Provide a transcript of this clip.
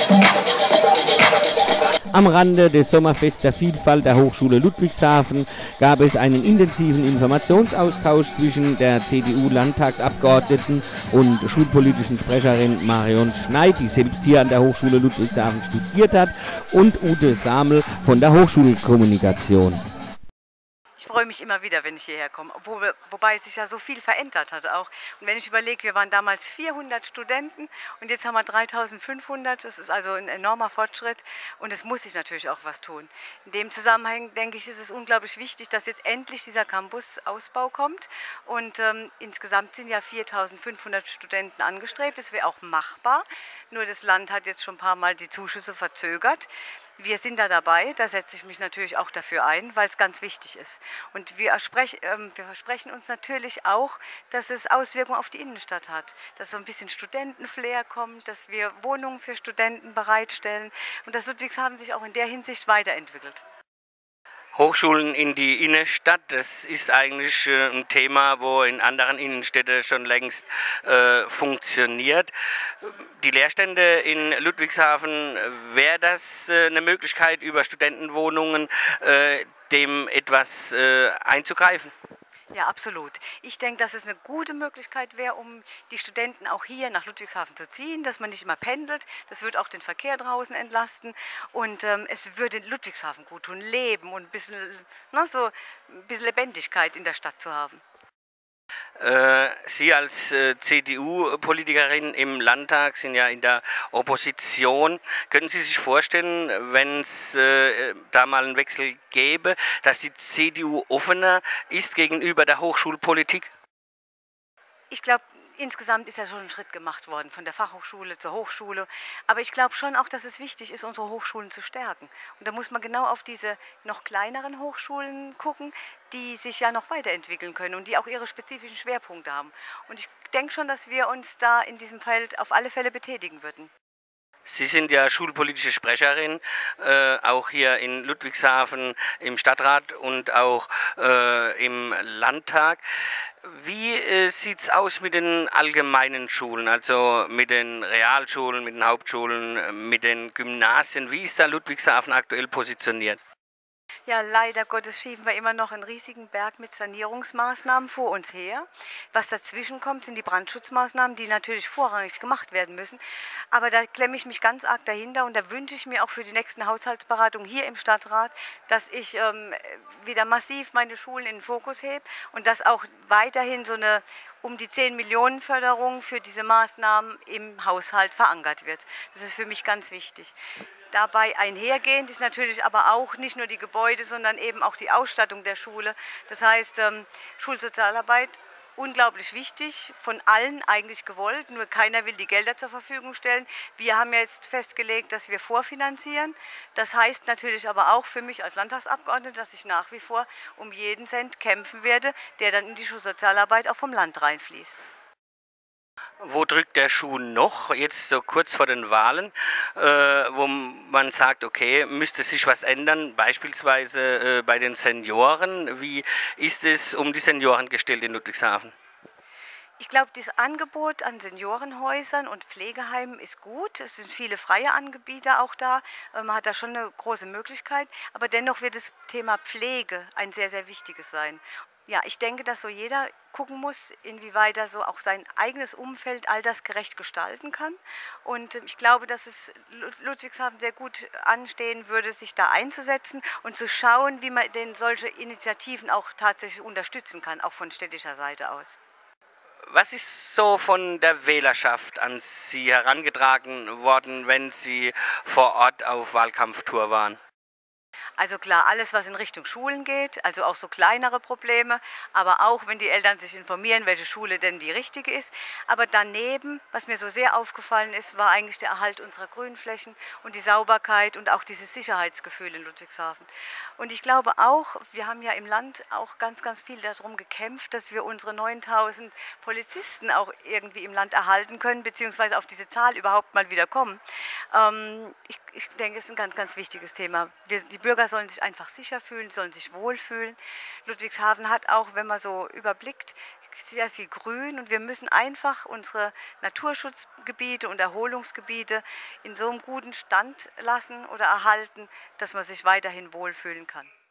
Am Rande des Sommerfests der Vielfalt der Hochschule Ludwigshafen gab es einen intensiven Informationsaustausch zwischen der CDU-Landtagsabgeordneten und schulpolitischen Sprecherin Marion Schneid, die selbst hier an der Hochschule Ludwigshafen studiert hat, und Ute Samel von der Hochschulkommunikation. Ich freue mich immer wieder, wenn ich hierher komme, wobei sich ja so viel verändert hat auch. Und wenn ich überlege, wir waren damals 400 Studenten und jetzt haben wir 3500, das ist also ein enormer Fortschritt und es muss sich natürlich auch was tun. In dem Zusammenhang, denke ich, ist es unglaublich wichtig, dass jetzt endlich dieser Campus-Ausbau kommt und insgesamt sind ja 4500 Studenten angestrebt, das wäre auch machbar, nur das Land hat jetzt schon ein paar Mal die Zuschüsse verzögert. Wir sind da dabei, da setze ich mich natürlich auch dafür ein, weil es ganz wichtig ist. Und wir versprechen uns natürlich auch, dass es Auswirkungen auf die Innenstadt hat, dass so ein bisschen Studentenflair kommt, dass wir Wohnungen für Studenten bereitstellen und dass Ludwigshafen sich auch in der Hinsicht weiterentwickelt. Hochschulen in die Innenstadt, das ist eigentlich ein Thema, wo in anderen Innenstädten schon längst funktioniert. Die Leerstände in Ludwigshafen, wäre das eine Möglichkeit, über Studentenwohnungen dem etwas einzugreifen? Ja, absolut. Ich denke, dass es eine gute Möglichkeit wäre, um die Studenten auch hier nach Ludwigshafen zu ziehen, dass man nicht immer pendelt. Das würde auch den Verkehr draußen entlasten und es würde Ludwigshafen gut tun, leben und ein bisschen Lebendigkeit in der Stadt zu haben. Sie als CDU-Politikerin im Landtag sind ja in der Opposition. Können Sie sich vorstellen, wenn es da mal einen Wechsel gäbe, dass die CDU offener ist gegenüber der Hochschulpolitik? Ich glaube, insgesamt ist ja schon ein Schritt gemacht worden, von der Fachhochschule zur Hochschule. Aber ich glaube schon auch, dass es wichtig ist, unsere Hochschulen zu stärken. Und da muss man genau auf diese noch kleineren Hochschulen gucken, die sich ja noch weiterentwickeln können und die auch ihre spezifischen Schwerpunkte haben. Und ich denke schon, dass wir uns da in diesem Feld auf alle Fälle betätigen würden. Sie sind ja schulpolitische Sprecherin, auch hier in Ludwigshafen im Stadtrat und auch im Landtag. Wie sieht es aus mit den allgemeinen Schulen, also mit den Realschulen, mit den Hauptschulen, mit den Gymnasien? Wie ist da Ludwigshafen aktuell positioniert? Ja, leider Gottes schieben wir immer noch einen riesigen Berg mit Sanierungsmaßnahmen vor uns her. Was dazwischen kommt, sind die Brandschutzmaßnahmen, die natürlich vorrangig gemacht werden müssen. Aber da klemme ich mich ganz arg dahinter und da wünsche ich mir auch für die nächsten Haushaltsberatungen hier im Stadtrat, dass ich wieder massiv meine Schulen in den Fokus hebe und dass auch weiterhin so eine um die 10 Millionen Förderung für diese Maßnahmen im Haushalt verankert wird. Das ist für mich ganz wichtig. Dabei einhergehend ist natürlich aber auch nicht nur die Gebäude, sondern eben auch die Ausstattung der Schule. Das heißt, Schulsozialarbeit, unglaublich wichtig, von allen eigentlich gewollt, nur keiner will die Gelder zur Verfügung stellen. Wir haben jetzt festgelegt, dass wir vorfinanzieren. Das heißt natürlich aber auch für mich als Landtagsabgeordnete, dass ich nach wie vor um jeden Cent kämpfen werde, der dann in die Schulsozialarbeit auch vom Land reinfließt. Wo drückt der Schuh noch, jetzt so kurz vor den Wahlen, wo man sagt, okay, müsste sich was ändern, beispielsweise bei den Senioren? Wie ist es um die Senioren gestellt in Ludwigshafen? Ich glaube, das Angebot an Seniorenhäusern und Pflegeheimen ist gut. Es sind viele freie Anbieter auch da. Man hat da schon eine große Möglichkeit. Aber dennoch wird das Thema Pflege ein sehr, sehr wichtiges sein. Ja, ich denke, dass so jeder gucken muss, inwieweit er so auch sein eigenes Umfeld altersgerecht gestalten kann. Und ich glaube, dass es Ludwigshafen sehr gut anstehen würde, sich da einzusetzen und zu schauen, wie man denn solche Initiativen auch tatsächlich unterstützen kann, auch von städtischer Seite aus. Was ist so von der Wählerschaft an Sie herangetragen worden, wenn Sie vor Ort auf Wahlkampftour waren? Also klar, alles, was in Richtung Schulen geht, also auch so kleinere Probleme, aber auch, wenn die Eltern sich informieren, welche Schule denn die richtige ist. Aber daneben, was mir so sehr aufgefallen ist, war eigentlich der Erhalt unserer Grünflächen und die Sauberkeit und auch dieses Sicherheitsgefühl in Ludwigshafen. Und ich glaube auch, wir haben ja im Land auch ganz, ganz viel darum gekämpft, dass wir unsere 9000 Polizisten auch irgendwie im Land erhalten können, beziehungsweise auf diese Zahl überhaupt mal wieder kommen. Ich denke, es ist ein ganz, ganz wichtiges Thema. Die Bürger sollen sich einfach sicher fühlen, sollen sich wohlfühlen. Ludwigshafen hat auch, wenn man so überblickt, sehr viel Grün und wir müssen einfach unsere Naturschutzgebiete und Erholungsgebiete in so einem guten Stand lassen oder erhalten, dass man sich weiterhin wohlfühlen kann.